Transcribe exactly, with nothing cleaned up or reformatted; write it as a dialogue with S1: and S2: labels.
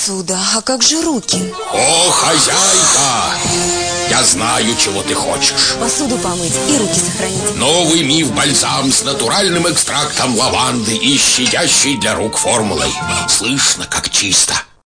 S1: посуда, а как же руки?
S2: О, хозяйка! Я знаю, чего ты хочешь.
S1: Посуду помыть и руки сохранить.
S2: Новый Миф бальзам с натуральным экстрактом лаванды и щадящей для рук формулой. Слышно, как чисто.